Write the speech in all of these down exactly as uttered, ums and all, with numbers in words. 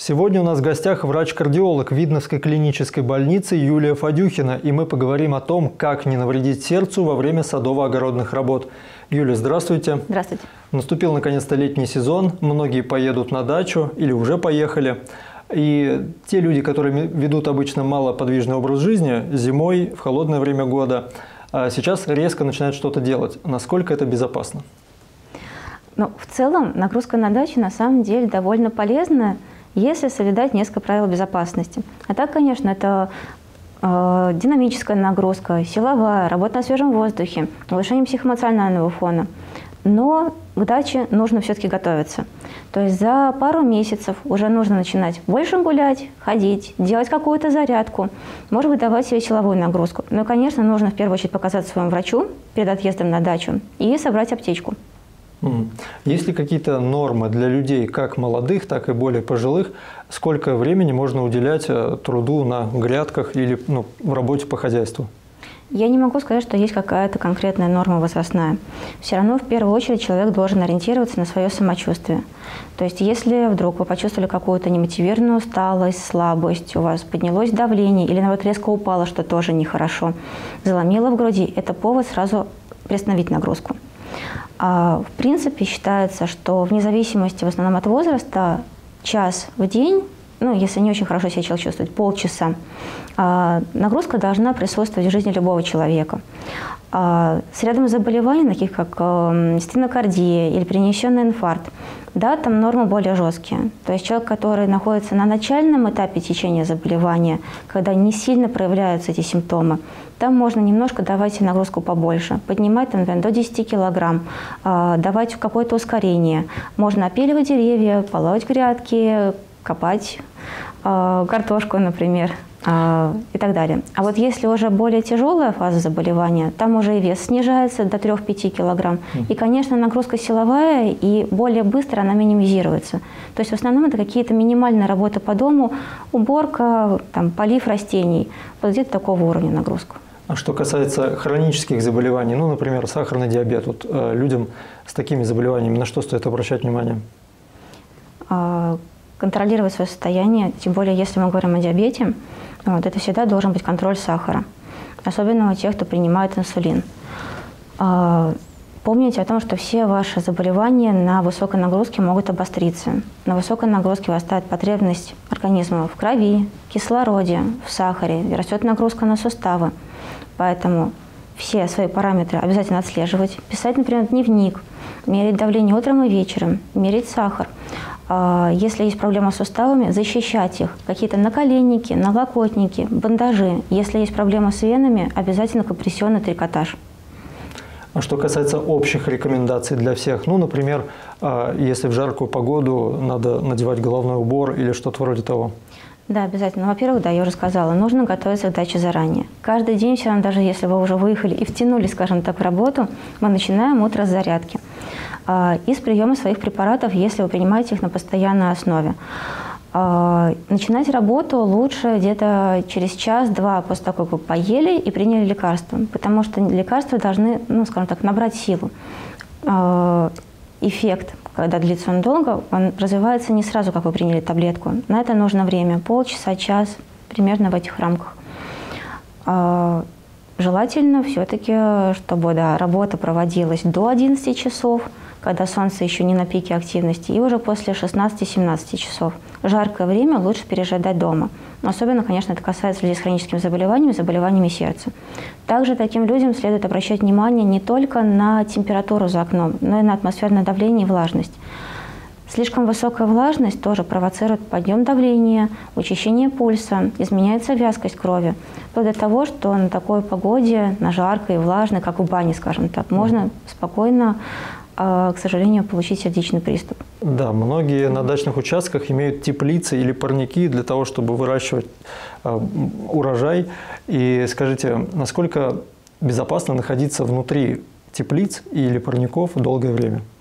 Сегодня у нас в гостях врач-кардиолог Видновской клинической больницы Юлия Фадюхина, и мы поговорим о том, как не навредить сердцу во время садово-огородных работ. Юлия, здравствуйте. Здравствуйте. Наступил наконец-то летний сезон, многие поедут на дачу или уже поехали. И те люди, которые ведут обычно малоподвижный образ жизни, зимой, в холодное время года, сейчас резко начинают что-то делать. Насколько это безопасно? Ну, в целом нагрузка на даче на самом деле довольно полезная, если соблюдать несколько правил безопасности. А так, конечно, это э, динамическая нагрузка, силовая, работа на свежем воздухе, улучшение психоэмоционального фона. Но к даче нужно все-таки готовиться. То есть за пару месяцев уже нужно начинать больше гулять, ходить, делать какую-то зарядку, может быть, давать себе силовую нагрузку. Но, конечно, нужно в первую очередь показать своему врачу перед отъездом на дачу и собрать аптечку. Есть ли какие-то нормы для людей, как молодых, так и более пожилых? Сколько времени можно уделять труду на грядках или ну, в работе по хозяйству? Я не могу сказать, что есть какая-то конкретная норма возрастная. Все равно в первую очередь человек должен ориентироваться на свое самочувствие. То есть если вдруг вы почувствовали какую-то немотивированную усталость, слабость, у вас поднялось давление или наоборот резко упало, что тоже нехорошо, заломило в груди, это повод сразу приостановить нагрузку. А, в принципе, считается, что вне зависимости в основном от возраста, час в день, ну, если не очень хорошо себя человек чувствует, полчаса, а, нагрузка должна присутствовать в жизни любого человека. А, с рядом заболеваний, таких как а, стенокардия или перенесенный инфаркт, да, там нормы более жесткие. То есть человек, который находится на начальном этапе течения заболевания, когда не сильно проявляются эти симптомы, там можно немножко давать нагрузку побольше, поднимать, например, до десяти килограмм, э, давать какое-то ускорение. Можно опиливать деревья, полоть грядки, копать э, картошку, например, э, и так далее. А вот если уже более тяжелая фаза заболевания, там уже и вес снижается до трёх-пяти килограмм. И, конечно, нагрузка силовая, и более быстро она минимизируется. То есть в основном это какие-то минимальные работы по дому, уборка, там, полив растений, вот где-то такого уровня нагрузку. А что касается хронических заболеваний, ну, например, сахарный диабет, вот, э, людям с такими заболеваниями на что стоит обращать внимание? Контролировать свое состояние, тем более если мы говорим о диабете, вот, это всегда должен быть контроль сахара, особенно у тех, кто принимает инсулин. Помните о том, что все ваши заболевания на высокой нагрузке могут обостриться. На высокой нагрузке возрастает потребность организма в крови, кислороде, в сахаре, растет нагрузка на суставы. Поэтому все свои параметры обязательно отслеживать, писать, например, дневник, мерить давление утром и вечером, мерить сахар. Если есть проблемы с суставами, защищать их. Какие-то наколенники, налокотники, бандажи. Если есть проблемы с венами, обязательно компрессионный трикотаж. А что касается общих рекомендаций для всех, ну, например, если в жаркую погоду надо надевать головной убор или что-то вроде того? Да, обязательно. Во-первых, да, я уже сказала, нужно готовиться к даче заранее. Каждый день, все равно, даже если вы уже выехали и втянулись, скажем так, в работу, мы начинаем утро с зарядки. Из приема своих препаратов, если вы принимаете их на постоянной основе. Начинать работу лучше где-то через час-два после того, как вы поели и приняли лекарства, потому что лекарства должны, ну, скажем так, набрать силу. Эффект, когда длится он долго, он развивается не сразу, как вы приняли таблетку. На это нужно время, полчаса, час, примерно в этих рамках. Желательно все-таки, чтобы да, работа проводилась до одиннадцати часов, когда солнце еще не на пике активности, и уже после шестнадцати-семнадцати часов. Жаркое время лучше пережидать дома. Но особенно, конечно, это касается людей с хроническими заболеваниями, заболеваниями сердца. Также таким людям следует обращать внимание не только на температуру за окном, но и на атмосферное давление и влажность. Слишком высокая влажность тоже провоцирует подъем давления, учащение пульса, изменяется вязкость крови. Вплоть до того, что на такой погоде, на жаркой, влажной, как в бане, скажем так, можно спокойно, к сожалению, получить сердечный приступ. Да, многие на дачных участках имеют теплицы или парники для того, чтобы выращивать урожай. И скажите, насколько безопасно находиться внутри теплиц или парников долгое время?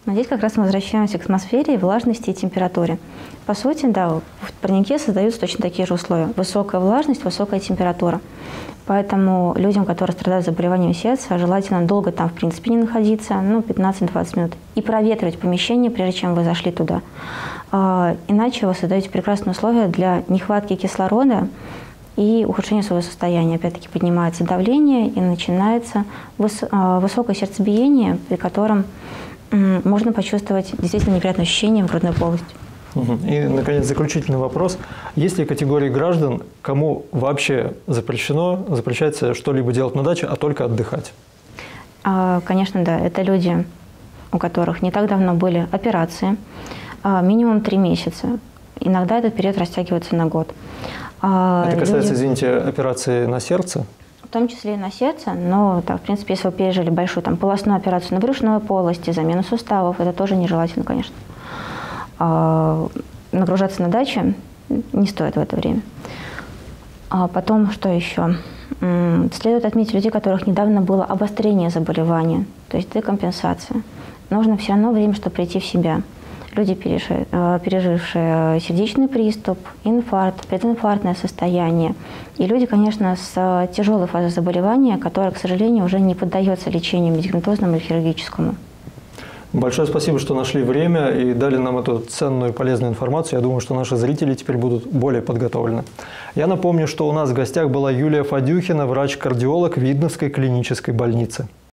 Но здесь как раз мы возвращаемся к атмосфере, влажности и температуре. По сути, да, в парнике создаются точно такие же условия. Высокая влажность, высокая температура. Поэтому людям, которые страдают заболеванием сердца, желательно долго там, в принципе, не находиться, ну, пятнадцать-двадцать минут. И проветривать помещение, прежде чем вы зашли туда. Иначе вы создаете прекрасные условия для нехватки кислорода и ухудшения своего состояния. Опять-таки поднимается давление и начинается высокое сердцебиение, при котором можно почувствовать действительно неприятное ощущение в грудной полости. И, наконец, заключительный вопрос. Есть ли категории граждан, кому вообще запрещено, запрещается что-либо делать на даче, а только отдыхать? Конечно, да. Это люди, у которых не так давно были операции, минимум три месяца. Иногда этот период растягивается на год. Это касается, люди... извините, операции на сердце? В том числе и на сердце, но, так, в принципе, если вы пережили большую там, полостную операцию на брюшной полости, замену суставов, это тоже нежелательно, конечно. А, нагружаться на даче не стоит в это время. А потом, что еще? Следует отметить людей, у которых недавно было обострение заболевания, то есть декомпенсация. Нужно все равно время, чтобы прийти в себя. Люди, пережившие сердечный приступ, инфаркт, прединфарктное состояние. И люди, конечно, с тяжелой фазой заболевания, которая, к сожалению, уже не поддается лечению медикаментозному или хирургическому. Большое спасибо, что нашли время и дали нам эту ценную и полезную информацию. Я думаю, что наши зрители теперь будут более подготовлены. Я напомню, что у нас в гостях была Юлия Фадюхина, врач-кардиолог Видновской клинической больницы.